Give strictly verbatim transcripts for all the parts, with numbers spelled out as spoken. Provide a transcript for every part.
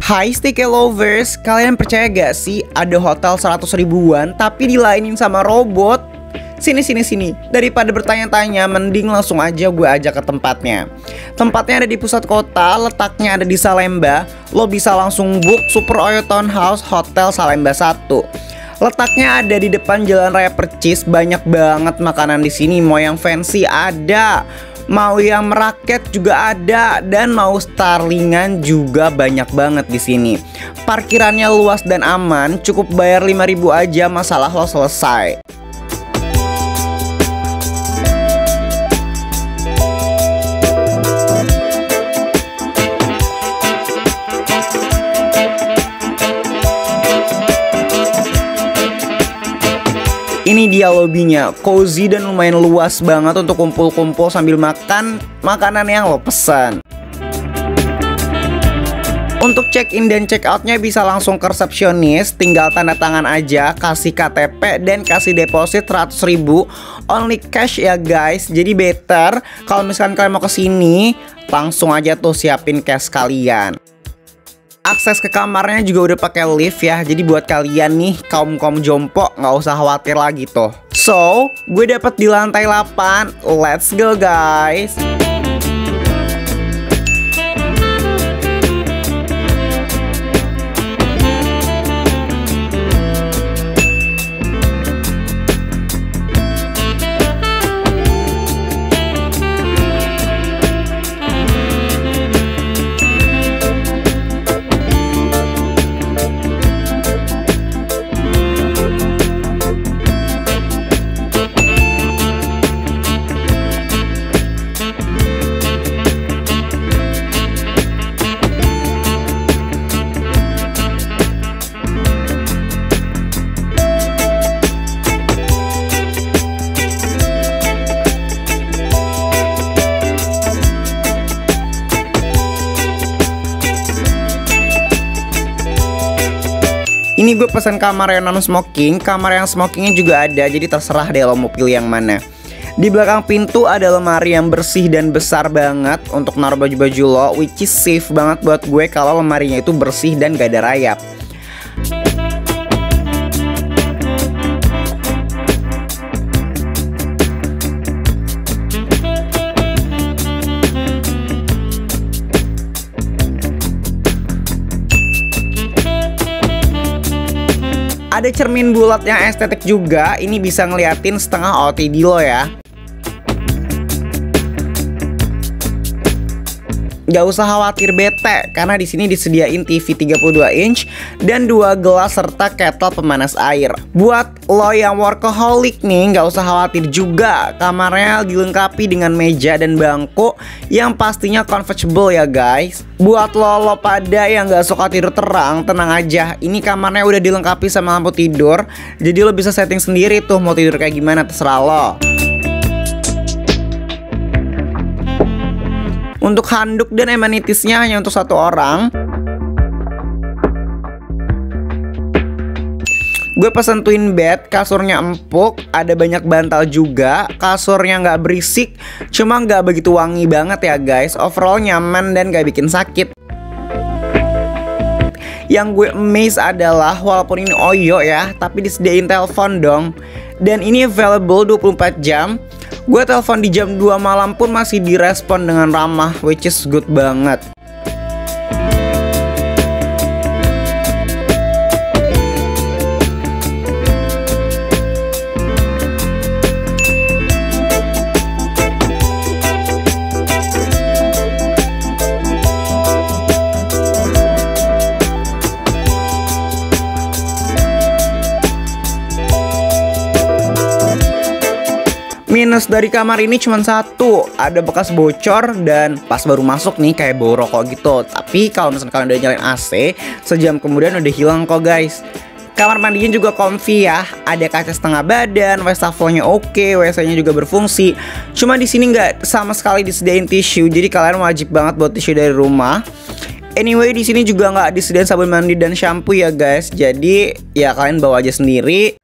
Hai Sticky Lovers, kalian percaya gak sih ada hotel seratus ribuan tapi dilainin sama robot? Sini sini sini, daripada bertanya-tanya mending langsung aja gue ajak ke tempatnya. Tempatnya ada di pusat kota, letaknya ada di Salemba. Lo bisa langsung book Super Oyo Townhouse Hotel Salemba satu. Letaknya ada di depan Jalan Raya Percis. Banyak banget makanan di sini, mau yang fancy ada, mau yang merakyat juga ada, dan mau starlingan juga banyak banget di sini. Parkirannya luas dan aman, cukup bayar lima ribu aja, masalah lo selesai. Ini dia lobbynya, cozy dan lumayan luas banget untuk kumpul-kumpul sambil makan makanan yang lo pesan. Untuk check-in dan check-outnya bisa langsung ke resepsionis, tinggal tanda tangan aja, kasih K T P dan kasih deposit seratus ribu, only cash ya guys. Jadi better kalau misalkan kalian mau kesini, langsung aja tuh siapin cash kalian. Akses ke kamarnya juga udah pakai lift ya. Jadi buat kalian nih kaum-kaum jompo nggak usah khawatir lagi tuh. So, gue dapet di lantai delapan. Let's go guys. Ini gue pesan kamar yang non smoking, kamar yang smokingnya juga ada, jadi terserah deh lo mau pilih yang mana. Di belakang pintu ada lemari yang bersih dan besar banget untuk naruh baju-baju lo, which is safe banget buat gue kalau lemarinya itu bersih dan gak ada rayap. Ada cermin bulat yang estetik juga, ini bisa ngeliatin setengah O T D lo ya. Gak usah khawatir bete, karena di sini disediain T V tiga puluh dua inch dan dua gelas serta kettle pemanas air. Buat lo yang workaholic nih, gak usah khawatir juga. Kamarnya dilengkapi dengan meja dan bangku yang pastinya comfortable ya guys. Buat lo, lo pada yang gak suka tidur terang, tenang aja. Ini kamarnya udah dilengkapi sama lampu tidur, jadi lo bisa setting sendiri tuh mau tidur kayak gimana, terserah lo. Untuk handuk dan amenitiesnya hanya untuk satu orang. Gue pesen twin bed, kasurnya empuk, ada banyak bantal juga, kasurnya nggak berisik, cuma nggak begitu wangi banget ya guys. Overall nyaman dan nggak bikin sakit. Yang gue amazed adalah walaupun ini Oyo ya, tapi disediain telepon dong. Dan ini available dua puluh empat jam. Gue telepon di jam dua malam pun masih direspon dengan ramah, which is good banget. Minus dari kamar ini cuma satu, ada bekas bocor dan pas baru masuk nih kayak bau rokok gitu. Tapi kalau misalnya kalian udah nyalain A C, sejam kemudian udah hilang kok guys. Kamar mandinya juga comfy ya, ada kaca setengah badan, wastafelnya oke, W C-nya juga berfungsi. Cuma di sini nggak sama sekali disediain tisu, jadi kalian wajib banget buat tisu dari rumah. Anyway, di sini juga nggak disediain sabun mandi dan shampoo ya guys, jadi ya kalian bawa aja sendiri.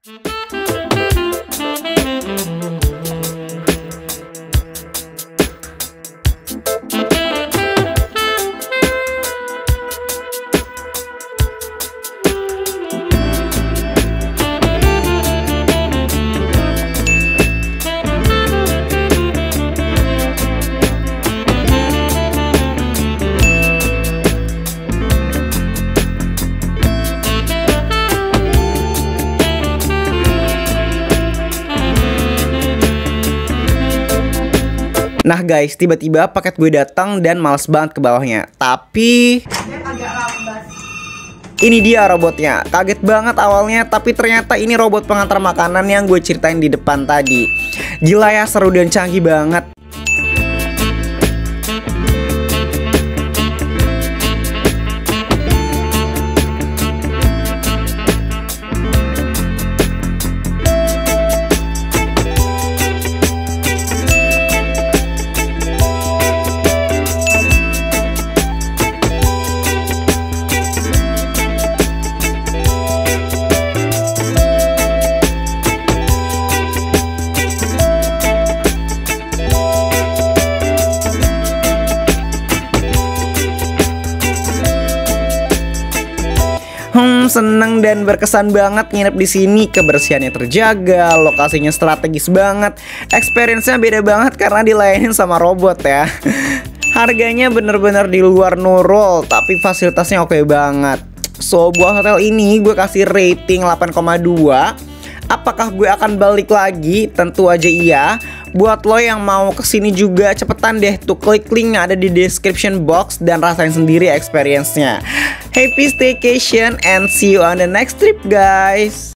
Nah guys, tiba-tiba paket gue datang dan males banget ke bawahnya. Tapi ini dia robotnya. Kaget banget awalnya, tapi ternyata ini robot pengantar makanan yang gue ceritain di depan tadi. Gila ya, seru dan canggih banget. Hmm, seneng dan berkesan banget nginep di sini. Kebersihannya terjaga, lokasinya strategis banget, experience-nya beda banget karena dilayanin sama robot ya. Harganya bener-bener di luar nurul, tapi fasilitasnya oke banget. So, buat hotel ini gue kasih rating delapan koma dua. Apakah gue akan balik lagi? Tentu aja iya. Buat lo yang mau kesini juga, cepetan deh tuh klik link yang ada di description box dan rasain sendiri experience-nya. Happy staycation and see you on the next trip guys.